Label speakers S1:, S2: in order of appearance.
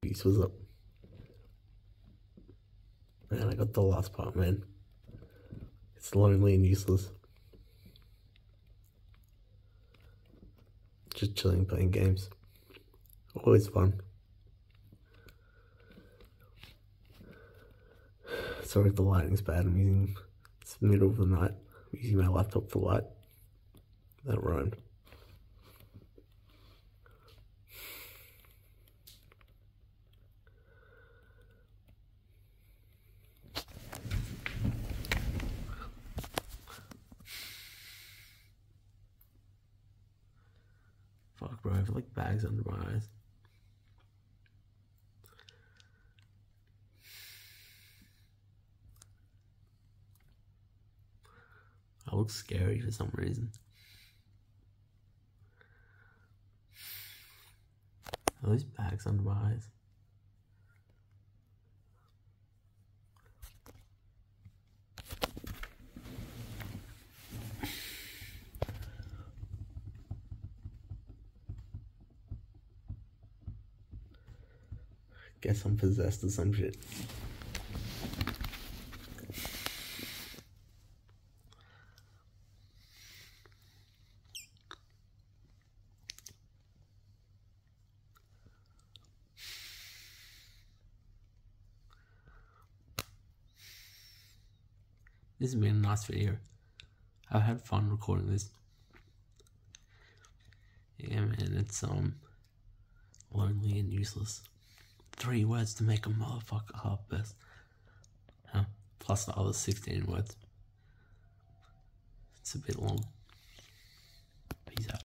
S1: Peace was up. Man, I got the last part, man. It's lonely and useless. Just chilling, playing games. Always fun. Sorry if the lighting's bad. It's the middle of the night. I'm using my laptop for light. That rhymed. Fuck, bro, I have like bags under my eyes. I look scary for some reason. Are those bags under my eyes? Guess I'm possessed or some shit. This has been a nice video. I've had fun recording this. Yeah, man, it's lonely and useless. 3 words to make a motherfucker half best. Huh? Plus the other 16 words. It's a bit long. Peace out.